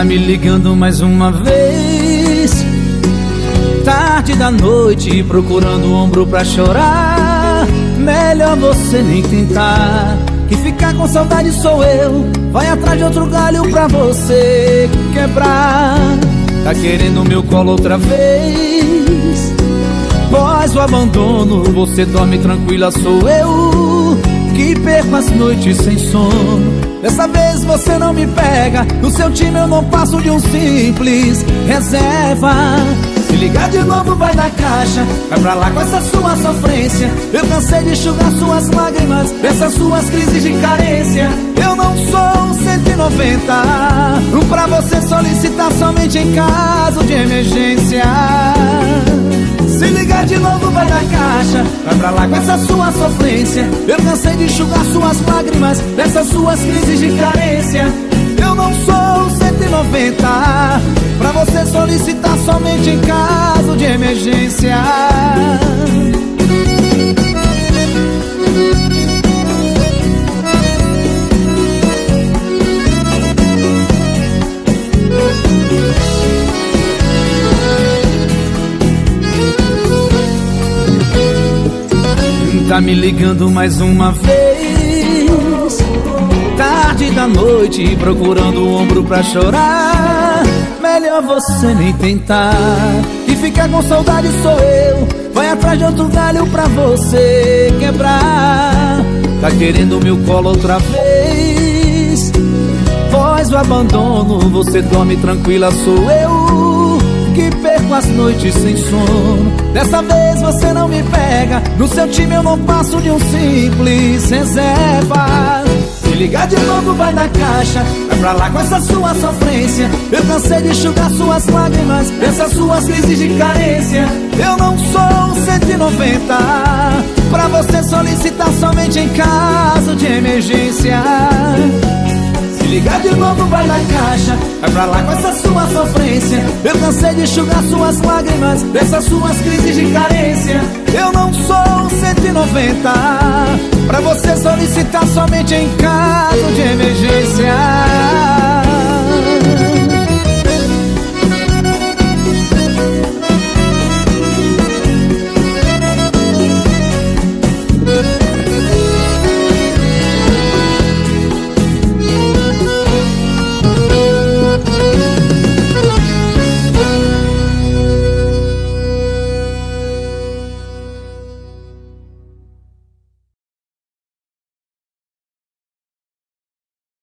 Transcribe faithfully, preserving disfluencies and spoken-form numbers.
me ligando mais uma vez, tarde da noite, procurando um ombro pra chorar. Melhor você nem tentar, que ficar com saudade sou eu. Vai atrás de outro galho pra você quebrar. Tá querendo meu colo outra vez, após o abandono você dorme tranquila, sou eu que perco as noites sem sono. Dessa vez você não me pega, no seu time eu não passo de um simples reserva. Se ligar de novo vai na caixa, vai pra lá com essa sua sofrência. Eu cansei de enxugar suas lágrimas, dessas suas crises de carência. Eu não sou um cento e noventa pra você solicitar somente em caso de emergência. Se ligar de novo vai na caixa, vai pra lá com essa sua sofrência. Eu cansei de enxugar suas lágrimas, dessas suas crises de carência. Eu não sou cento e noventa pra você solicitar somente em caso de emergência. Tá me ligando mais uma vez, tarde da noite, procurando um ombro pra chorar. Melhor você nem tentar, que ficar com saudade sou eu. Vai atrás de outro galho pra você quebrar. Tá querendo meu colo outra vez, após o abandono você dorme tranquila, sou eu que perco as noites sem sono. Dessa vez você não me pega, no seu time eu não passo de um simples reserva. Se ligar de novo vai na caixa, vai pra lá com essa sua sofrência. Eu cansei de enxugar suas lágrimas, dessas suas crises de carência. Eu não sou um cento e noventa pra você solicitar somente em caso de emergência. Se ligar de novo vai na caixa, vai pra lá com essa sua sofrência. Eu cansei de enxugar suas lágrimas, dessas suas crises de carência. Eu não sou um cento e noventa pra você solicitar somente em caso de emergência.